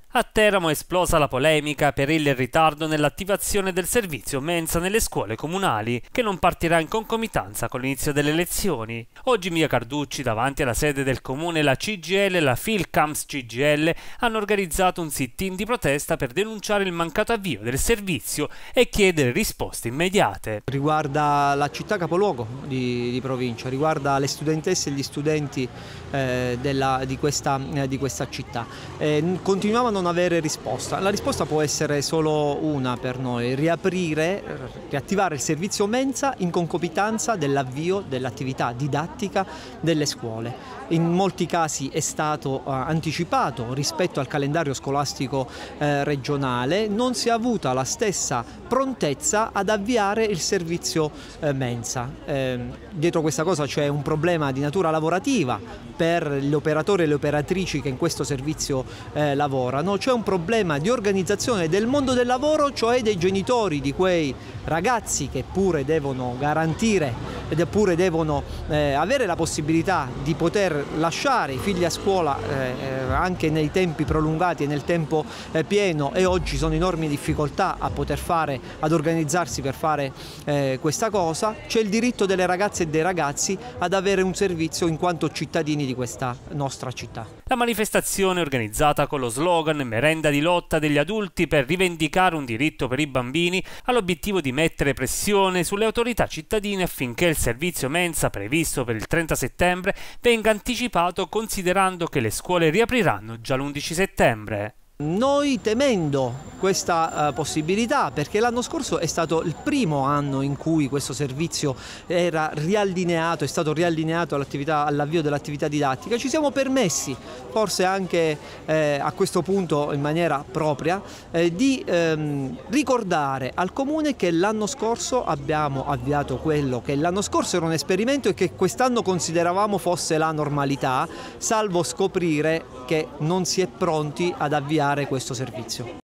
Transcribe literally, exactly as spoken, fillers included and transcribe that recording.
A Teramo è esplosa la polemica per il ritardo nell'attivazione del servizio mensa nelle scuole comunali, che non partirà in concomitanza con l'inizio delle lezioni. Oggi in via Carducci, davanti alla sede del comune, la C G I L e la Philcamps C G I L hanno organizzato un sit-in di protesta per denunciare il mancato avvio del servizio e chiedere risposte immediate. Riguarda la città capoluogo di, di provincia, riguarda le studentesse e gli studenti eh, della, di, questa, eh, di questa città. Eh, continuavano a non avere risposta. La risposta può essere solo una per noi: riaprire, riattivare il servizio mensa in concomitanza dell'avvio dell'attività didattica delle scuole. In molti casi è stato uh, anticipato rispetto al calendario scolastico eh, regionale, non si è avuta la stessa prontezza ad avviare il servizio eh, mensa. Eh, dietro questa cosa c'è un problema di natura lavorativa per gli operatori e le operatrici che in questo servizio eh, lavorano, c'è un problema di organizzazione del mondo del lavoro, cioè dei genitori di quei ragazzi che pure devono garantire ed eppure devono eh, avere la possibilità di poter lasciare i figli a scuola eh, anche nei tempi prolungati e nel tempo eh, pieno, e oggi sono enormi difficoltà a poter fare, ad organizzarsi per fare eh, questa cosa. C'è il diritto delle ragazze e dei ragazzi ad avere un servizio in quanto cittadini di questa nostra città. La manifestazione, organizzata con lo slogan "Merenda di lotta degli adulti per rivendicare un diritto per i bambini", ha l'obiettivo di mettere pressione sulle autorità cittadine affinché il servizio mensa previsto per il trenta settembre venga anticipato, considerando che le scuole riapriranno già l'undici settembre. Noi, temendo questa uh, possibilità, perché l'anno scorso è stato il primo anno in cui questo servizio era riallineato, è stato riallineato all'avvio dell'attività didattica, ci siamo permessi, forse anche eh, a questo punto in maniera propria, eh, di ehm, ricordare al Comune che l'anno scorso abbiamo avviato quello che l'anno scorso era un esperimento e che quest'anno consideravamo fosse la normalità, salvo scoprire che non si è pronti ad avviare questo servizio.